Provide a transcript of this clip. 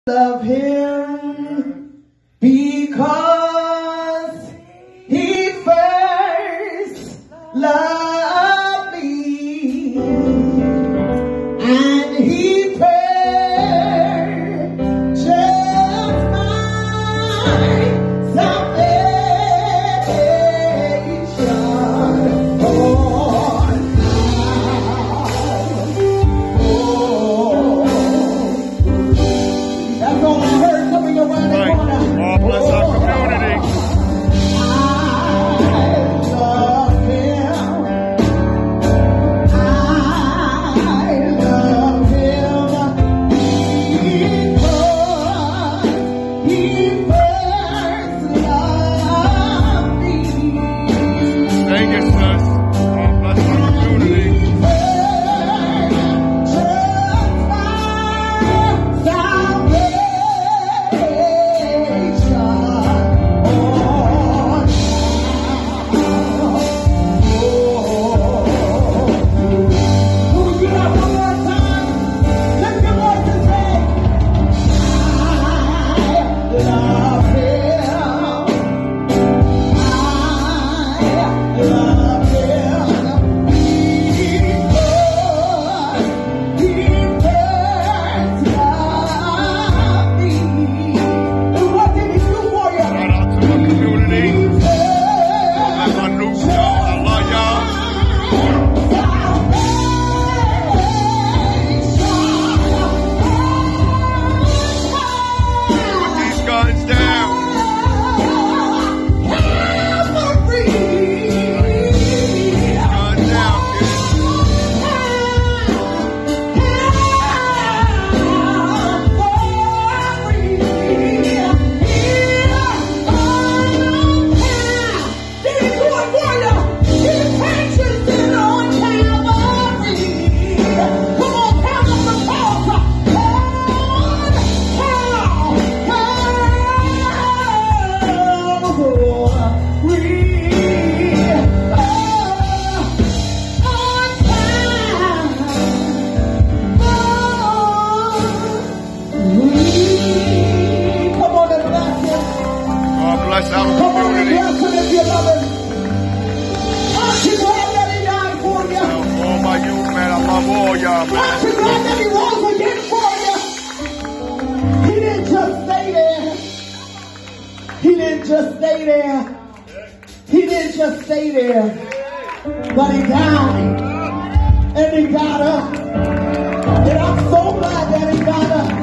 love him because he first loved me and he purchased my salvation on that's all I heard coming around the corner. Oh, bless our community. I love him. I love him because he first loved me. Thank you, sis. Oh, bless our community. Bless our community. Aren't you glad that he died for you? All my youth, man. I love all y'all, man. Aren't you glad that he rose again for you? He didn't just stay there. He didn't just stay there. He didn't just stay there. But he died. And he got up. And I'm so glad that he got up.